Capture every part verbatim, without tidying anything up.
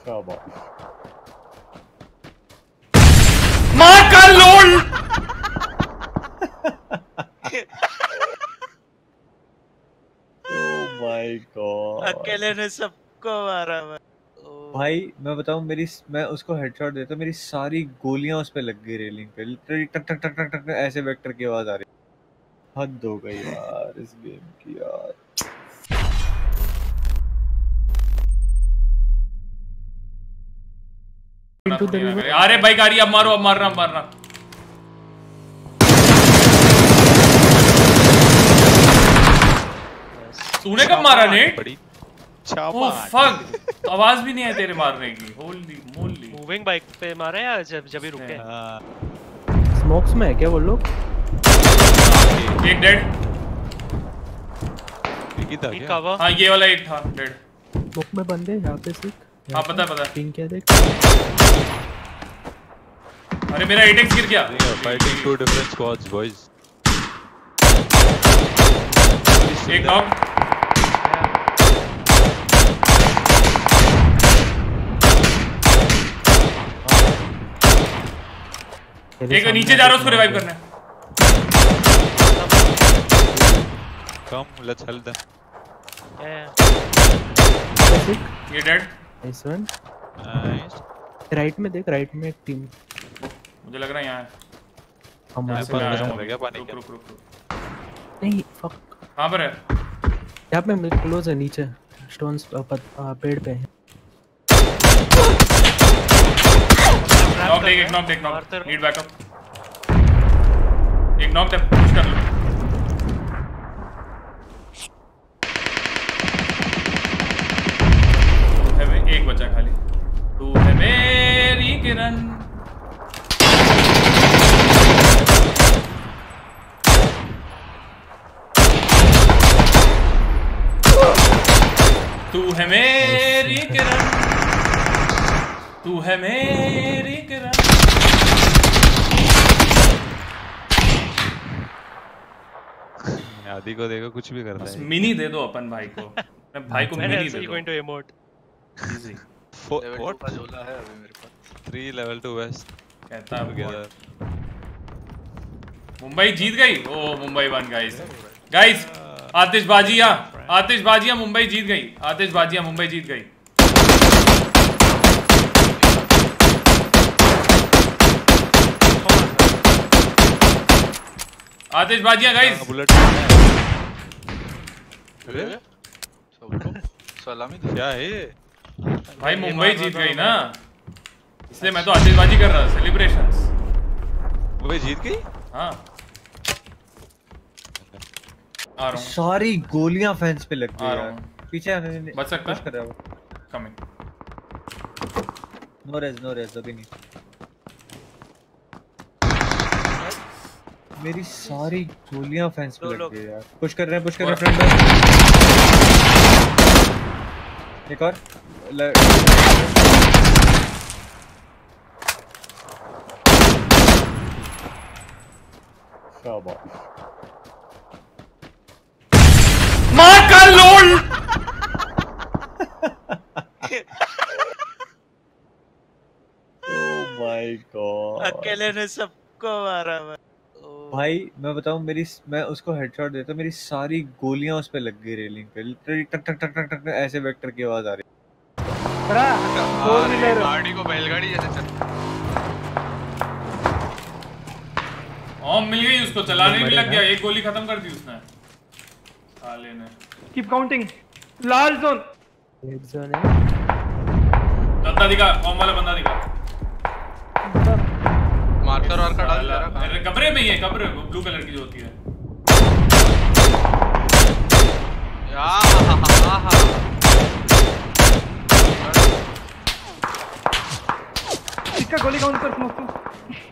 मार कर लोल। Oh my God, अकेले ने सबको मारा भाई। मैं बताऊं, मेरी मैं उसको हेडशॉट देता, मेरी सारी गोलियां उस पे लग गई रेलिंग पे। लिटरली टक टक टक टक टक ऐसे वेक्टर की आवाज आ रही। हद हो गई यार इस गेम की यार। अरे भाई गाड़ी अब मारो, अब मारना, अब मारना। तूने कब मारा नेट? ओह फक, आवाज भी नहीं है तेरे मारने की। होली मोली। मूविंग बाइक पे मारे या जब जब ही रुके? स्मोक्स में है क्या वो लोग? एक डेड। एक था क्या? हाँ ये वाला एक था डेड। स्मोक में बंदे यहाँ पे सिक। हाँ पता है पता है। पिंग क्या देख। अरे मेरा एट एक्स गिर गया। Fighting two different squads boys. एक नॉक। एक नीचे जा रहा हूं, उसको रिवाइव करना है। Come let's help them. ये dead. Nice one. Nice. Right में देख, राइट में एक टीम। मुझे लग रहा है यहाँ है। हम यहाँ ऊपर से आया हो गया पानी रुक के। रुक रुक। नहीं फक। कहाँ पर है? यहाँ पे मेरे क्लोज है, नीचे स्टोन्स पेड़ पे है। नॉक देख, एक नॉक देख, नॉक नीड बैकअप। एक नॉक दे, पुश कर लो। तू है एक बचा खाली। तू है मेरी किरण। तू है मेरी किरण, तू है मेरी किरण। आदि को देखो कुछ भी करता है। मिनी दे दो अपन भाई को। मैं भाई को मिनी दे दो। going to emote. Easy. What का झोला है अभी मेरे पास। थ्री लेवल टू वेस्ट कहता है मुंबई जीत गई। Oh Mumbai won guys. Guys आतिशबाजिया, आतिशबाजिया मुंबई जीत गई। आतिशबाजिया मुंबई जीत गई। आतिशबाजिया गाइस। बुलेट अरे सबको सलामी दे। क्या है भाई मुंबई जीत गई ना, इसलिए मैं तो आतिशबाजी कर रहा था। सेलिब्रेशंस। मुंबई जीत गई। हाँ आ रहा हूँ। सारी गोलियां फैंस पे लग गई आ रहा यार। हूँ। पीछे आने नहीं बच सकता पुश कर रहा हूँ। Coming. No rage, no rage अभी नहीं। मेरी सारी गोलियां फैंस पे लग गई यार। पुश कर रहे हैं, पुश कर रहे हैं फ्रंट। एक और शाबाश। मार कर लोल। ओह माय गॉड, अकेले ने सबको मारा भाई। मैं बताऊं, मेरी मैं उसको हेडशॉट देता, मेरी सारी गोलियां उस पे लग गई रेलिंग पे। लिटरली टक टक टक टक टक ऐसे वेक्टर की आवाज आ रही। गाड़ी को बैलगाड़ी जैसे चल। ऑम मिल गई उसको, चलाने में लग गया। एक गोली खत्म कर दी उसने साले ने। Keep counting. लाल जोन, रेड जोन है। बंदा दिखा, ऑम वाला बंदा दिखा। मार्कर वार्कर डाल दे रहा। अरे कमरे में ही है, कमरे ब्लू कलर की जो होती है। इसका गोली काउंट कर स्मोक तू।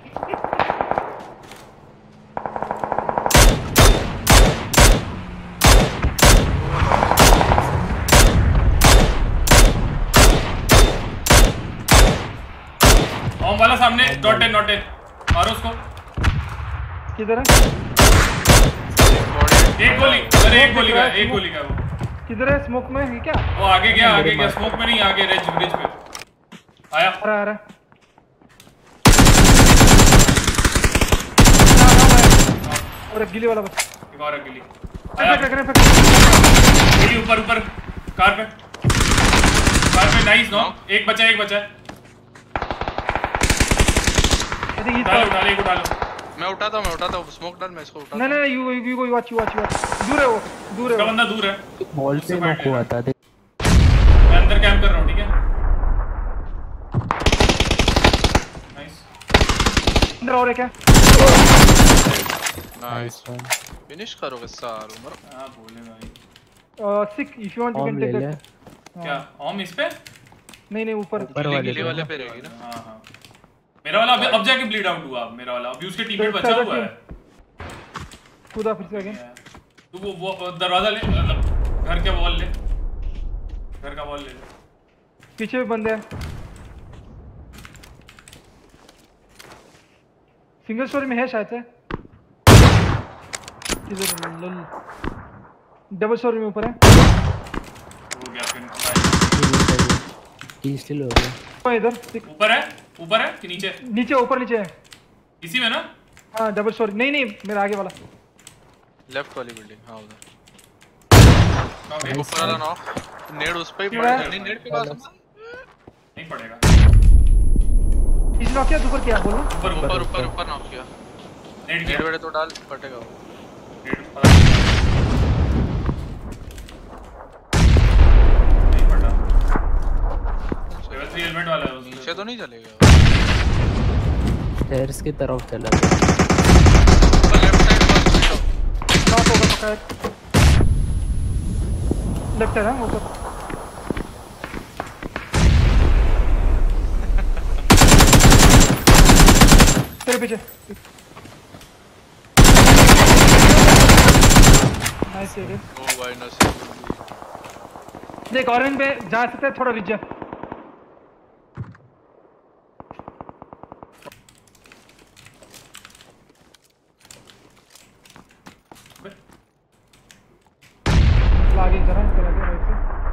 ऑम वाला सामने डॉटेड डॉटेड। मारो उसको। किधर है? एक गोली, अरे एक गोली का, एक गोली का वो। किधर है? स्मोक में है क्या? वो आगे गया, आगे गया। स्मोक में नहीं, आगे रिज रिज पे। आया आ रहा आ रहा और एक गिली वाला बस एक और गिली आया आया फेंक फेंक गिली ऊपर ऊपर कार पे कार पे नाइस नो एक बचा एक बचा ऐसे ही उठा लो उठा लो एक उठा लो मैं उठाता हूं मैं उठाता हूं स्मोक डाल मैं इसको उठाता नहीं नहीं you you you watch you watch दूर है वो दूर है उसका वो। बंदा दूर है वॉल पे नॉक हुआ था देख मैं अंदर कैंप कर रहा हूं ठीक है नाइस अंदर और एक है नाइस फिनिश करोगे सार उमर हां बोले भाई sick if you want you ऑम कैन ले टेक ले दैट क्या ओम इस पे नहीं नहीं ऊपर ऊपर वाले गिली पे वाले पे रहेगी ना हां हां मेरा वाला अब अब जाके ब्लीड आउट हुआ मेरा वाला अभी उसके टीममेट बचा हुआ है कूदा फिर से अगेन तू वो वो दरवाजा ले मतलब घर के वॉल ले घर का वॉल ले ले पीछे भी बंदे हैं सिंगल स्टोरी में है शायद से किधर लल डबल स्टोरी में ऊपर है हो गया फिर की स्टिल हो गया वो इधर सिक ऊपर है ऊपर है कि नीचे नीचे ऊपर नीचे है इसी में ना हाँ डबल स्टोरी नहीं नहीं मेरा आगे वाला लेफ्ट वाली बिल्डिंग हां उधर ओके ऊपर वाला नॉक नेड उस पे ही पड़ा नहीं नेड के पास नहीं पड़ेगा इस नॉक किया ऊपर क्या बोलो ऊपर ऊपर ऊपर ऊपर नॉक किया नेट नेड वेड तो डाल कटेगा वो नहीं पड़ा लेवल थ्री हेलमेट वाला है उसमें नीचे तो नहीं चलेगा स्टेयर्स की तरफ चला गया ऊपर लेफ्ट साइड पर नॉक होगा पक्का लेफ्ट है ना ऊपर तेरे पीछे नाइस एरिया ओ भाई नसीब देख ऑरेंज पे जा सकते हैं थोड़ा रिच जा आगे जरा चला गया राइट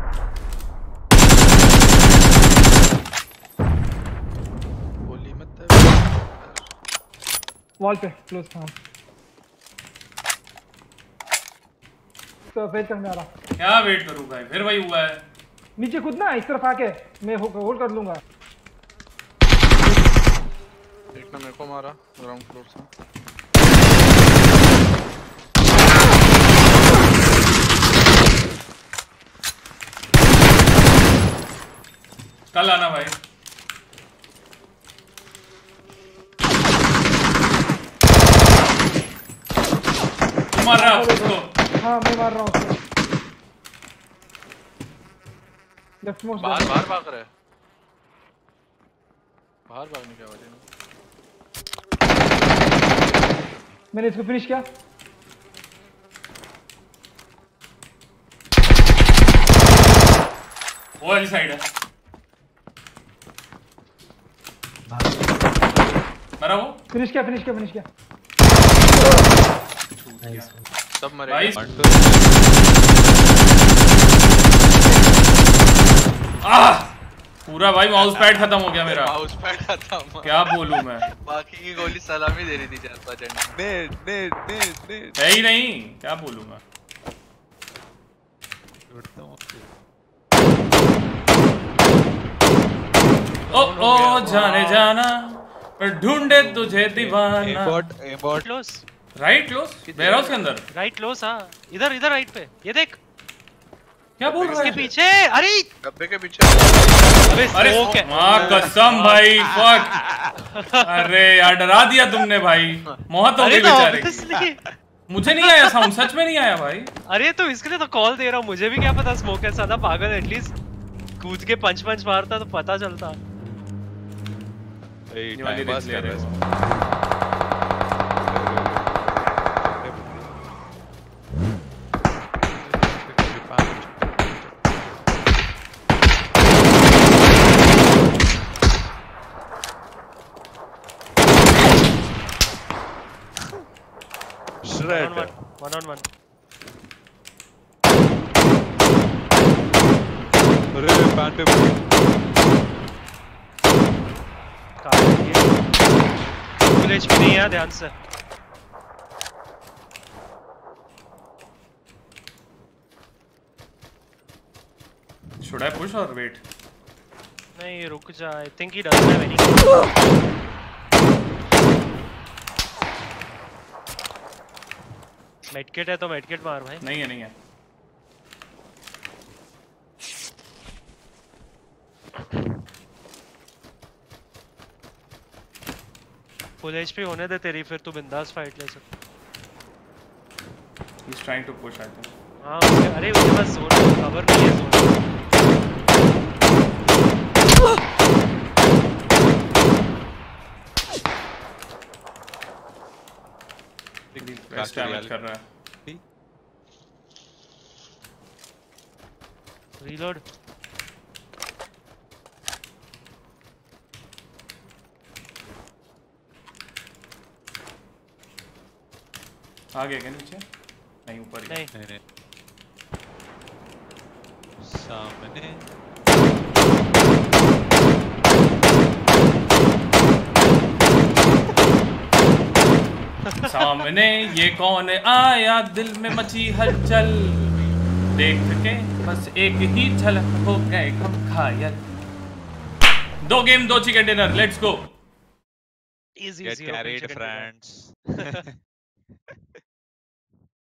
से गोली मत वॉल पे क्लोज हाँ तो वेट करने आ रहा क्या वेट करूं भाई फिर वही हुआ है नीचे कूदना इस तरफ आके मैं होल्ड कर लूंगा एक ने मेरे को मारा ग्राउंड फ्लोर से कल आना भाई तू मार रहा है उसको हाँ मैं मार रहा हूँ उसको लेफ्ट मोस्ट बाहर बाहर भाग रहा है बाहर भागने की आवाज है मैंने इसको फिनिश किया वो वाली साइड है मरा वो फिनिश किया फिनिश किया फिनिश किया नाइस सब मरे भाई One, आह पूरा भाई माउस पैड खत्म हो गया मेरा माउस पैड आता हूं क्या बोलूं मैं बाकी की गोली सलामी दे रही थी चार पांच and net net net net है ही नहीं क्या बोलूं मैं उठता हूँ ओ ओ जाने जाना पर ढूंढे तुझे दीवाना एबॉट एबॉट क्लोज राइट क्लोज वेयरहाउस के अंदर राइट क्लोज हां इधर इधर राइट पे ये देख क्या बोल रहा इसके है पीछे अरे डब्बे के पीछे अबे अरे smoke है माँ कसम भाई फक अरे यार डरा दिया तुमने भाई मौत हो अरे गई तो बेचारे की obviously मुझे नहीं आया साउंड सच में नहीं आया भाई अरे तो इसके लिए तो कॉल दे रहा हूँ मुझे भी क्या पता स्मोक है सादा पागल एटलीस्ट कूद के पंच पंच मारता तो पता चलता ए ये वाली टाइम पास रिस्क ले कर रहे रहा है Shred. One one one one अरे पैन पे एचपी नहीं है, ध्यान से। Should I push or wait? नहीं रुक जा, I think he doesn't have any. Medkit है तो मेडकिट मार भाई। नहीं है नहीं है। फुल एचपी होने दे तेरी, फिर तू बिंदास फाइट ले सकता। He's trying to push I think. हाँ उसके, अरे उसके पास जोन कवर नहीं है जोन। बेस्ट डैमेज कर रहा है। रीलोड। आ गया क्या नीचे? नहीं ऊपर ही। नहीं नहीं नहीं सामने सामने ये कौन आया, दिल में मची हलचल, देख के बस एक ही झलक हो गए हम घायल। दो गेम दो chicken dinner, let's go. Easy get easy carried friends